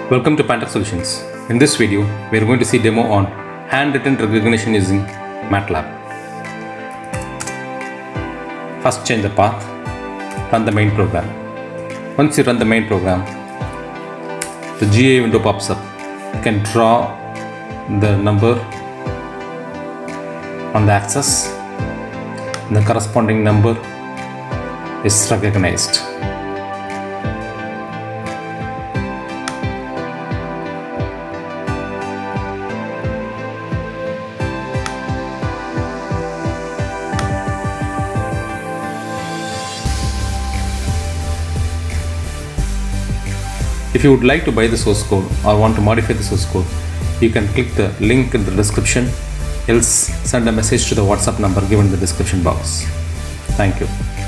Welcome to Pantech Solutions. In this video, we are going to see demo on handwritten recognition using Matlab. First, change the path, run the main program. Once you run the main program, the GUI window pops up. You can draw the number on the axis, and the corresponding number is recognized. If you would like to buy the source code or want to modify the source code, you can click the link in the description, else send a message to the WhatsApp number given in the description box. Thank you.